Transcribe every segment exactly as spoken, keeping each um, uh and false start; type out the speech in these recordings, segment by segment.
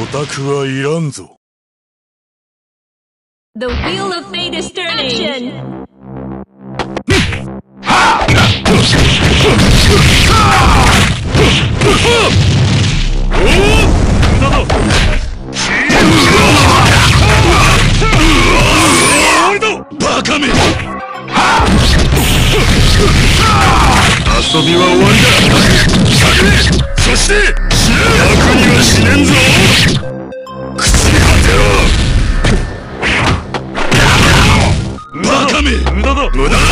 オタクはいらんぞ。 The wheel of fate is turning. Bakame! 遊びは終わりだ。下げれ。そして死ね。楽には死ねんぞ。朽ち果てろ。バカめ。無駄だ。無駄だ。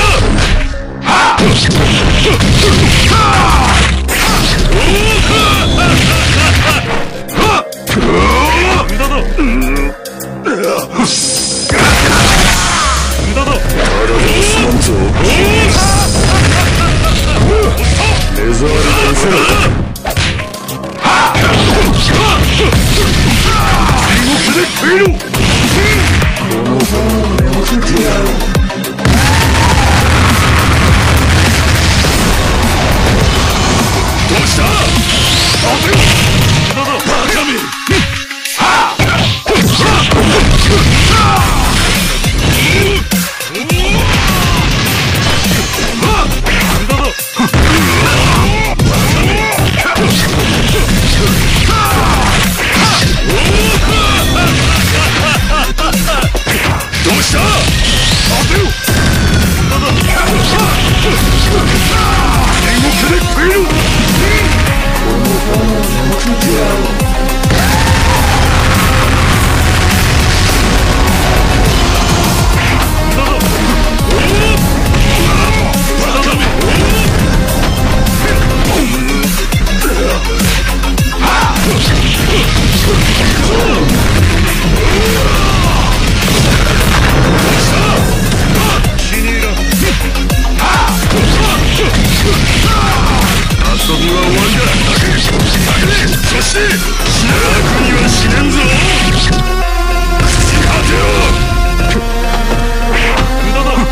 無駄だ。無駄だ。ただですまんぞ。目障りな嘘だ。地獄で食えろ。この本を眠ってやろう。どうした？待てよ。バカめ。どうした待てよ。地獄で食えろ。この本を眠ってやろう。遊びは終わりだ。そして楽には死ねんぞ。朽ち果てろ。無駄だ。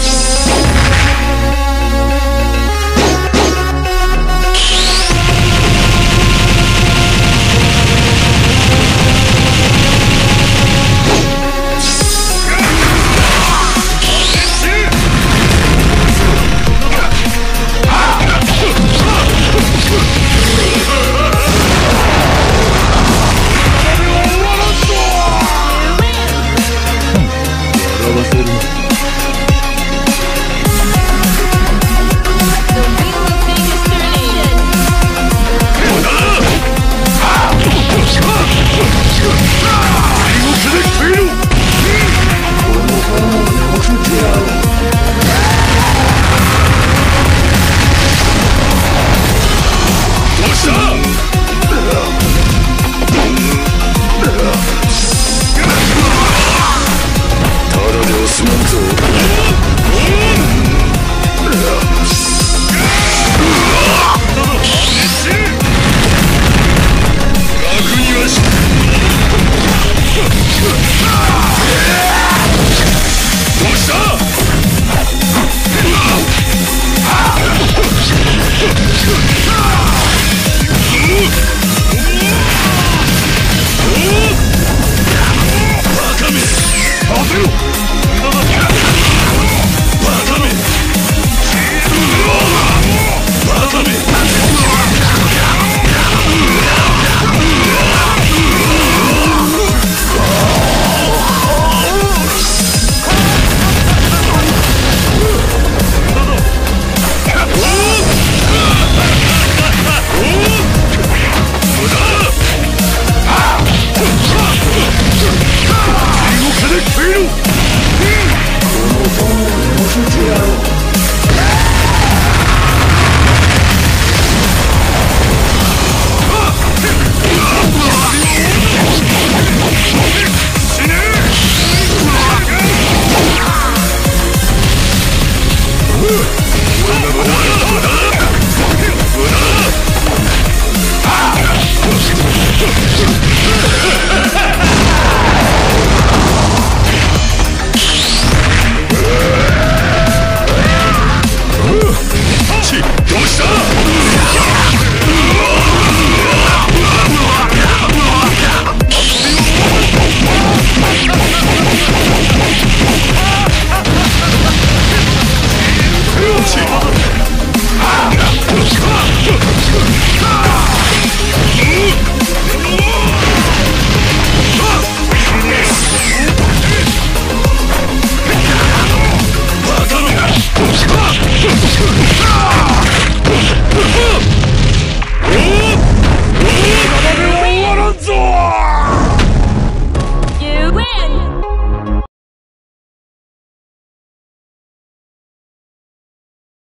楽にはし